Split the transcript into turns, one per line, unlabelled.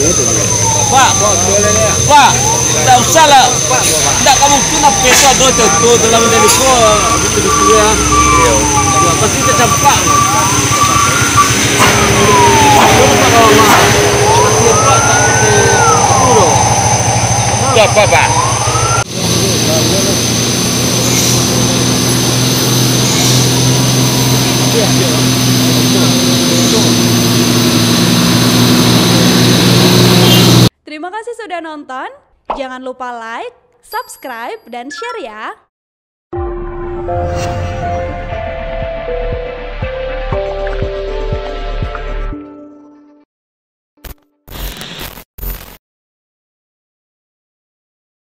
Pak, Pak, tak usah lah. Tak kamu kena pesa do tu dalam telefon betul ya. Pasti tercampak. Tak apa, Pak.
Terima kasih sudah nonton. Jangan lupa like, subscribe, dan share ya.